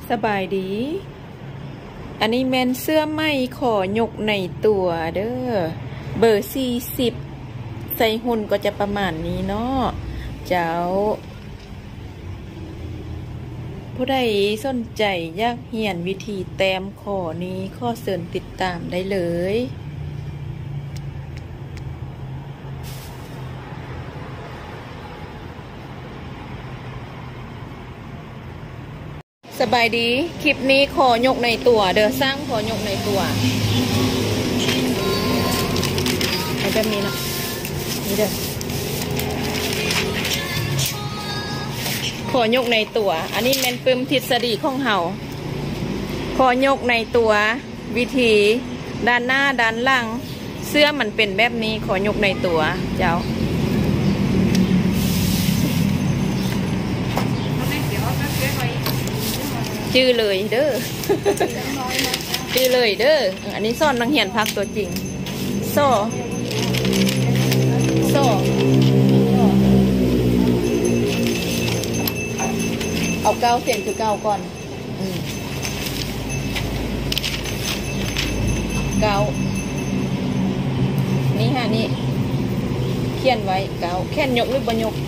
สบายดีอันนี้แมนเสื้อไหมขอยกในตัวเด้อเบอร์40ใส่หุ่นก็จะประมาณนี้เนาะเจ้าผู้ใดสนใจอยากเรียนวิธีแต้มขอนี้ข้อเสริญติดตามได้เลยสบายดีคลิปนี้ขอยกในตัวเด้อสร้างขอยกในตัวเอาแบบนี้นะนี่เด้อขอยกในตัวอันนี้แมนปึมทฤษฎีของเฮาขอยกในตัววิธีด้านหน้าด้านหลังเสื้อมันเป็นแบบนี้ขอยกในตัวเจ้าชื่อเลยเด้อ ชื่อเลยเด้ออันนี้ซ่อนนังเหียนพักตัวจริงโซ่เอาเก้าเส้นคือเก้าก่อนเก้านี่ฮะนี่เขียนไว้เก้าแค่นยกหรือบรรยก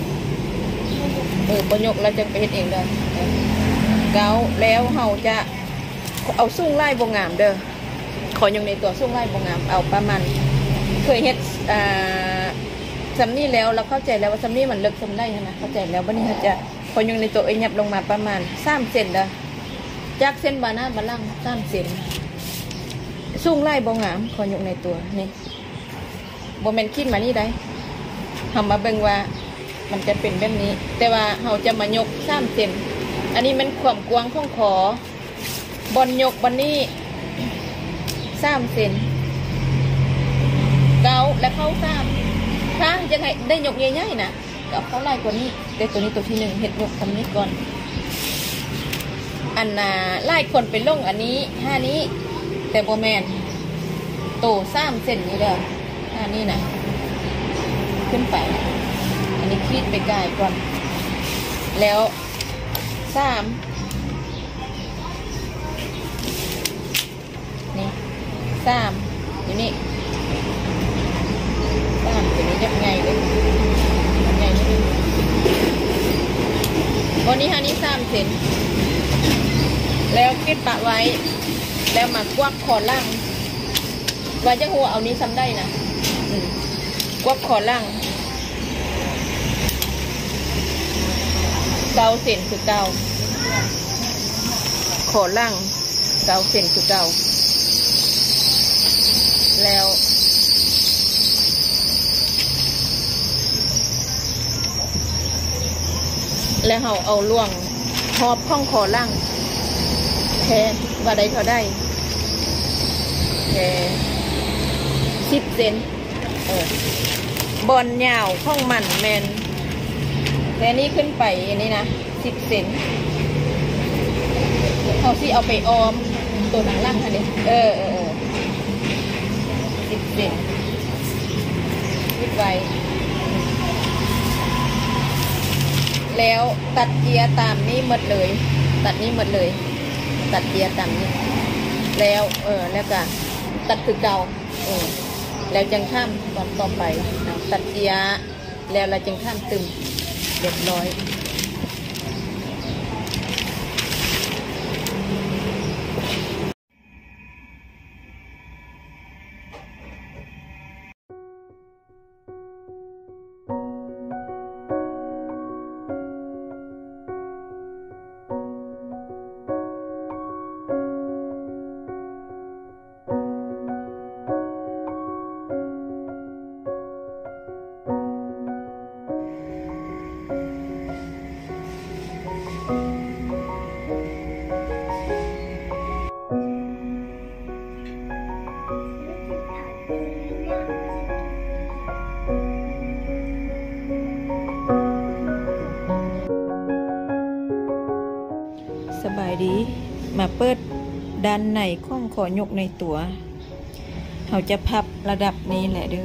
บรรยกเราจะไปเฮ็ดเองเลยเก้าแล้วเราจะเอาสุ่งไล่บงงามเด้อขอยังในตัวสุ่งไล่บงงามเอาประมาณเคยเฮ็ดซัมนี่แล้วเราเข้าใจแล้วว่าซัมนี่มันเลิกซัมได้นะเข้าใจแล้ววันนี้เราจะขอยังในตัวยับลงมาประมาณ3 เซนเด้อจากเส้นบาหน้าบาล่าง3 เซนสุ่งไล่บงงามขอยังในตัวนี่โมเมนต์คิดมานี่ได้ทำมาเบิ่งว่ามันจะเป็นแบบนี้แต่ว่าเราจะมายก3 เซนอันนี้มันความกว้างของขอบอลยกบอลนี่3 เซนเก้าและเข้า3ถ้าจะไงได้ยกใหญ่ๆนะก็เข้าไล่กว่านี้แต่ตัวนี้ตัวที่1เห็ดยกทำนี้ก่อนอันไล่คนไปลงอันนี้5นี้แต่โบแมนโต3 เซนนี่เด้อ5นี้นะขึ้นไปอันนี้คีดไปไกลก่อนแล้ว3นี่3อยู่นี่3ตัวนี้ยับไงเลยยับไงนี่วันนี้นี่3 เซนแล้วคิดปะไว้แล้วมากวักขอล่างว่าจะหัวเอานี้ซ้ำได้นะกวักขอล่าง9 เซนคือ9ขอล่าง9 เซนคือ9แล้วเราเอาล่วงหอบข้องขอล่างแค่ว่าได้เขาได้แค่10 เซนบอลยาวข้องมันแมนแต่นี้ขึ้นไปอันนี้นะ10 เซนเขาสิเอาไปออมตัวหนังล่างค่ะนี่10 เซนขึ้นไปแล้วตัดเกียร์ตามนี้หมดเลยตัดนี้หมดเลยตัดเกียร์ตามนี้แล้วแล้วก็ตัดคือเก่าแล้วจึงข้ามตอนต่อไปตัดเกียร์แล้วเราจึงข้ามตึมเรียบร้อยสบายดีมาเปิดด้านในข้องขอยกในตัวเราจะพับระดับนี้แหละเด้อ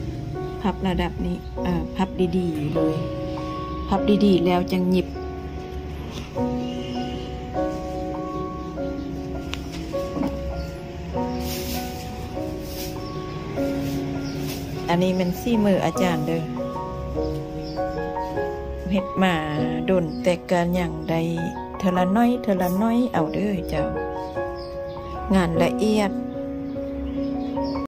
พับระดับนี้พับดีๆเลยพับดีๆแล้วจังหยิบอันนี้มันซี่มืออาจารย์เด้อเฮ็ดมาโดนแต่การอย่างใดเทละน้อยเอาเด้อเจ้างานละเอียด